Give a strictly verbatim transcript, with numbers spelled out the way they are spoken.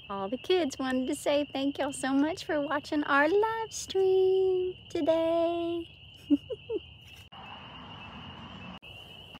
All the kids wanted to say thank y'all so much for watching our live stream today.